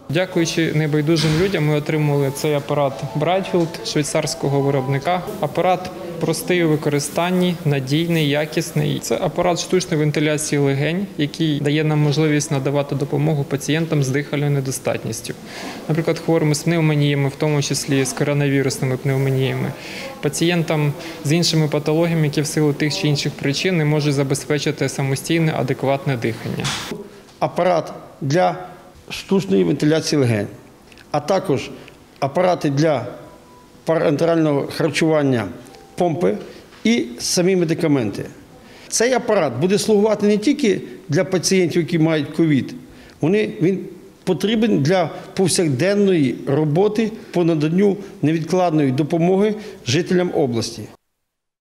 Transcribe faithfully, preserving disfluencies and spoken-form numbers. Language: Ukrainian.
Дякуючи небайдужим людям, ми отримали цей апарат Брайтфілд швейцарського виробника. Апарат простий у використанні, надійний, якісний. Це апарат штучної вентиляції легень, який дає нам можливість надавати допомогу пацієнтам з дихальною недостатністю. Наприклад, хворим з пневмоніями, в тому числі з коронавірусними пневмоніями, пацієнтам з іншими патологіями, які в силу тих чи інших причин не можуть забезпечити самостійне, адекватне дихання. Апарат для штучної вентиляції легень, а також апарати для параентерального харчування, помпи і самі медикаменти. Цей апарат буде слугувати не тільки для пацієнтів, які мають ковід, він потрібен для повсякденної роботи по наданню невідкладної допомоги жителям області.